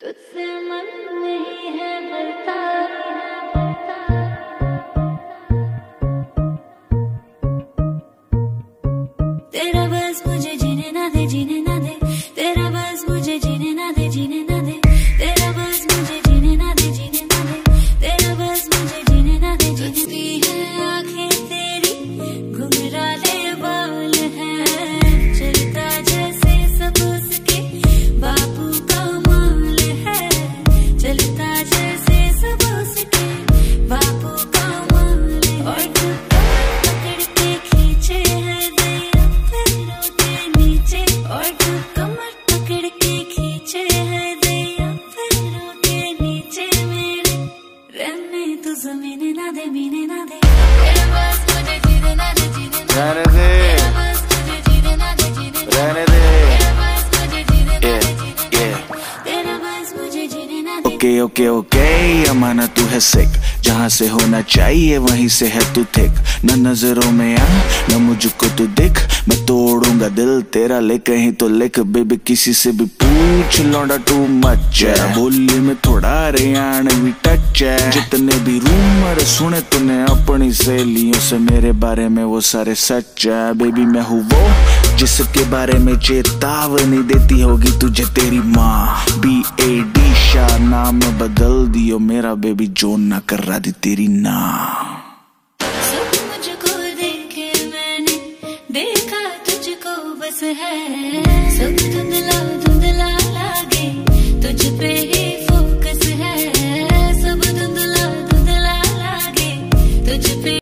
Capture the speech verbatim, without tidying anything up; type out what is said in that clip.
तुझसे मन नहीं है भरता, तेरा बस मुझे जीने ना दे, जीने ना दे, तेरा बस मुझे जीने ना दे, जीने ना दे, तेरा बस मुझे जीने ना दे, जीने ना दे, तेरा बस मुझे जीने ना दे, जीने है आंखें तेरी घुंघराले बाल हैं, चलता जैसे सब उसके बापू का माल है, चलता जैसे सब उसके बापू का माल है, और तू पकड़ के खींचे है दैया पैरों के नीचे, और तू कमर पकड़ के खींचे है दैया पैरों के नीचे मेरे, रहने तू जमीने ना दे, मीने ना दे, तेरा बस मुझे जीने ना दे, जीने ना दे, तेरा बस मुझे जीने ना दे, जीने ना दे, तेरा बस मुझे जीने ना दे, जीने ना दे, तेरा बस मुझे जीने ना दे। ओके ओके ओके अमाना तू है सिक, जहाँ से होना चाहिए वहीं से है तू थिक, न नजरों में आ न मुझको तू दिख, मैं तोड़ूंगा दिल तेरा ले कहीं तो लिख, बेबी किसी से भी पूछ लौंडा टू मच है, बोली में थोड़ा हरियाणवी टच है, जितने भी रूमर सुने तूने अपनी सहेलियों से मेरे बारे में वो सारे सच है, बेबी मैं हूँ वो जिसके बारे में चेतावनी देती होगी तुझे तेरी माँ, बी ए डी शाह नाम बदल दियो मेरा, बेबी जो ना कर रहा दी तेरी ना। सब मुझको देखे मैंने देखा तुझको बस है, सब धुंधला धुंधला लागे तुझ पे ही